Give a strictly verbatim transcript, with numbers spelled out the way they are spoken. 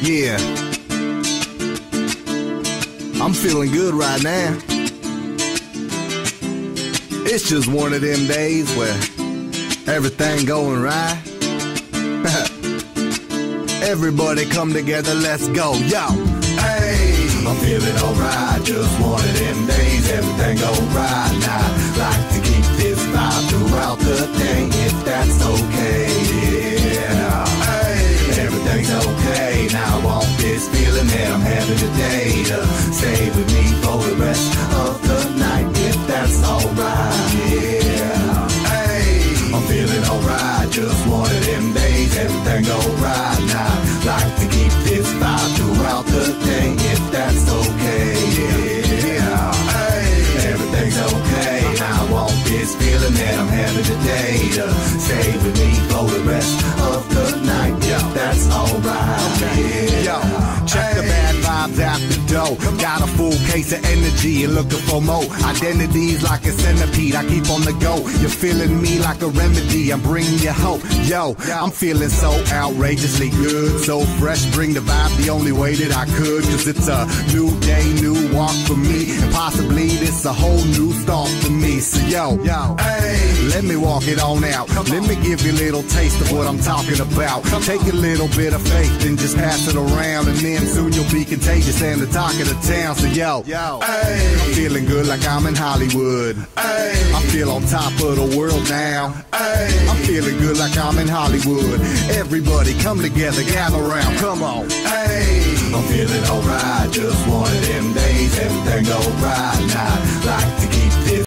Yeah, I'm feeling good right now. It's just one of them days where everything going right. Everybody come together, let's go, yo. Hey, I'm feeling alright, just one of them days, everything go right now. Like to keep this vibe throughout the day, if that's okay, yeah. Hey, everything's okay, now I want this feeling that I'm having today to stay with me for the rest of the night, if that's alright, yeah. Hey, I'm feeling alright, just one of them days, everything go right now. Like to keep this vibe throughout the day, if that's okay, yeah. Hey, everything's okay, now I want this feeling that I'm having today to stay with me for the rest of the night, if that's alright, yeah. Yo, check the bad vibes out the door. Got a full case of energy and looking for more. Identities like a centipede, I keep on the go. You're feeling me like a remedy, I'm bringing you hope. Yo, I'm feeling so outrageously good, so fresh, bring the vibe the only way that I could. Cause it's a new day, new walk for me, and possibly this a whole new start for me. So yo, yo, hey, let me walk it on out. Let me give you a little taste of what I'm talking about. Take a little bit of faith and just pass it around, and then soon you'll be contagious and the talk of the town. So yo, yo, hey, I'm feeling good like I'm in Hollywood. Hey, I feel on top of the world now. Hey, I'm feeling good like I'm in Hollywood. Everybody come together, gather round, come on. Hey, I'm feeling alright, just one of them days, everything go right